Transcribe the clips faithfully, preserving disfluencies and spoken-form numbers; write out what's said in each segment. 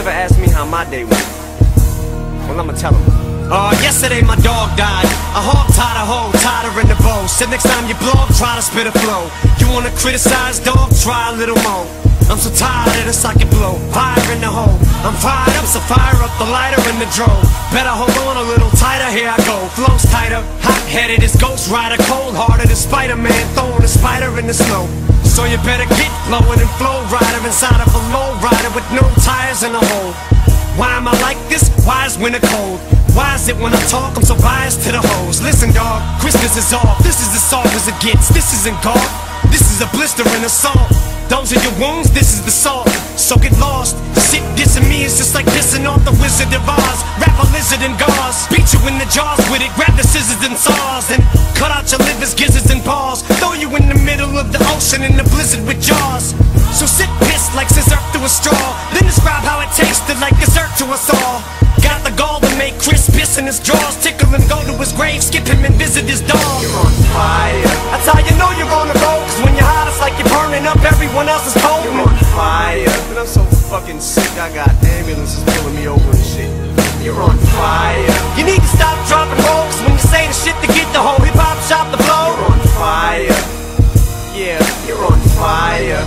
ever ask me how my day went? Well, I'ma tell him. Uh, yesterday my dog died. A hog tied a hoe, tied her in the bow. Said next time you blog, try to spit a flow. You wanna criticize, dog? Try a little more. I'm so tired of the socket blow. Fire in the hole. I'm fired up, so fire up the lighter in the drove. Better hold on a little tighter, here I go. Flows tighter, hot-headed as Ghost Rider, cold-hearted as Spider-Man, throwing a spider in the snow. So you better get flowing and flow rider inside of a low rider with no tires in a hole. Why am I like this? Why is winter cold? Why is it when I talk I'm so biased to the hoes? Listen dog, Christmas is off. This is as soft as it gets. This isn't golf. This is a blister and a salt. Those are your wounds, this is the salt. So get lost. Shit dissing me is just like dissing off the Wizard of Oz. Wrap a lizard in gauze, beat you in the jaws with it. Grab the scissors and saws and cut out your livers, gizzards and paws. Throw you in the middle of the ocean in the blizzard with jaws. So sit pissed like scissor through a straw. Then describe how it tasted like dessert to us all. Got the gall to make Chris piss in his drawers. Tickle him, go to his grave, skip him and visit his dog. You're on fire. That's how you know you're on the road. Cause when you're hot it's like you're burning up everyone else's cold. You're on fire. But I'm so fucking sick, I got ambulances pulling me over and shit. You're on fire. You need to stop dropping roll. Cause when you say the shit to get the whole hip hop shop to blow. You're on fire. Yeah, you're on fire.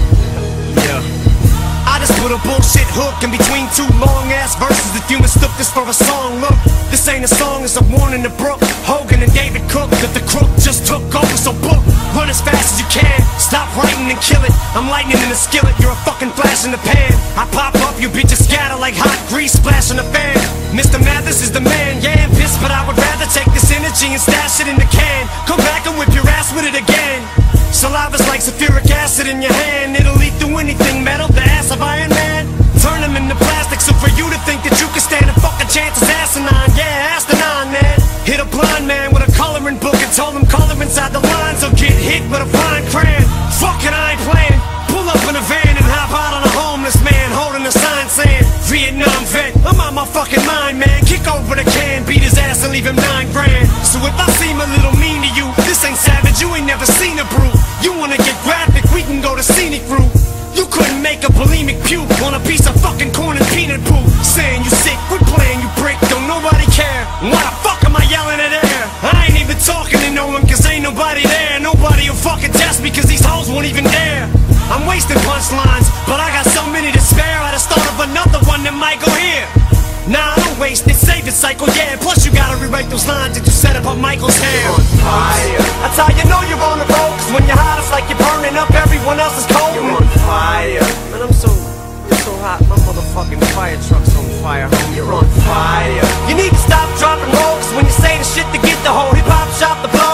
Yeah. I just put a bullshit hook in between two long-ass verses. If you mistook this for a song, look, this ain't a song, it's a warning to Brooke, Hogan and David Cook, that the crook just took over. So book, run as fast as you can, stop writing and kill it. I'm lightning in the skillet, you're a fucking flash in the pan. I pop up, you bitches scatter like hot grease splashing a fan. Mister Mathis is the man, yeah I'm pissed, but I would rather take this energy and stash it in the can. Come back and whip your ass with it again. Saliva's like sulfuric acid in your hand. It'll eat through anything metal, the ass of Iron Man. Turn them into plastic, so for you to think that you can stand a fucking chance is asinine. Yeah, asinine, man. Hit a blind man with a coloring book and told him color inside the lines or get hit with a fine crayon. Fucking I ain't playing. Pull up in a van and hop out on a homeless man holding a sign saying Vietnam vet. I'm out my fucking mind, man. Kick over the can, beat his ass and leave him nine grand. So if I seem a little mean to you, this ain't savage, you ain't never seen a brew. You wanna get graphic, we can go to scenic route. You couldn't make a bulimic puke on a piece of fucking corn and peanut poop. Saying you sick, quit playing, you prick, don't nobody care. Why the fuck am I yelling at air? I ain't even talking to no one cause ain't nobody there. Nobody will fucking test me cause these hoes won't even dare. I'm wasting punchlines, but I got so many to spare. I just thought of another one that might go here. Nah, I don't waste it, save it, cycle, yeah. Plus you gotta rewrite those lines that you set up on Michael's hair. You're on fire. That's how you know you're on the road. Cause when you're hot it's like you're burning up everyone else's cold. You're on fire. Man, I'm so, you're so hot, my motherfucking fire truck's on fire, homie. You're on fire. You need to stop dropping roll. Cause when you say the shit to get the whole hip hop shop to blow.